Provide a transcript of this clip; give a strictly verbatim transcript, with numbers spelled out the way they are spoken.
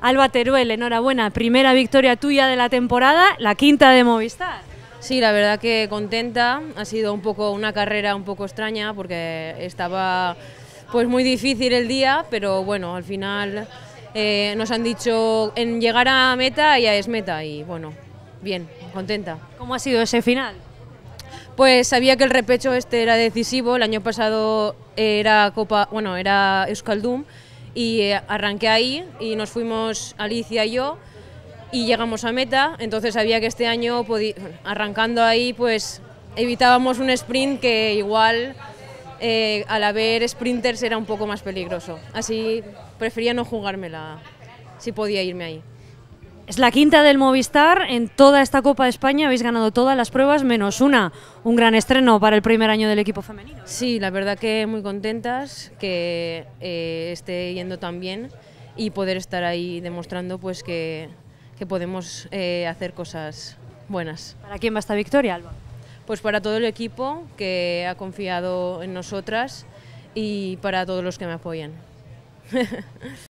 Alba Teruel, enhorabuena, primera victoria tuya de la temporada, la quinta de Movistar. Sí, la verdad que contenta, ha sido un poco una carrera un poco extraña porque estaba pues muy difícil el día, pero bueno, al final eh, nos han dicho en llegar a meta ya es meta y bueno, bien, contenta. ¿Cómo ha sido ese final? Pues sabía que el repecho este era decisivo, el año pasado era Copa, bueno, era Euskaldun y eh, arranqué ahí y nos fuimos Alicia y yo y llegamos a meta, entonces sabía que este año arrancando ahí pues evitábamos un sprint que igual eh, al haber sprinters era un poco más peligroso, así prefería no jugármela si podía irme ahí. Es la quinta del Movistar, en toda esta Copa de España habéis ganado todas las pruebas menos una, un gran estreno para el primer año del equipo femenino, ¿verdad? Sí, la verdad que muy contentas que eh, esté yendo tan bien y poder estar ahí demostrando pues que, que podemos eh, hacer cosas buenas. ¿Para quién va esta victoria, Alba? Pues para todo el equipo que ha confiado en nosotras y para todos los que me apoyan.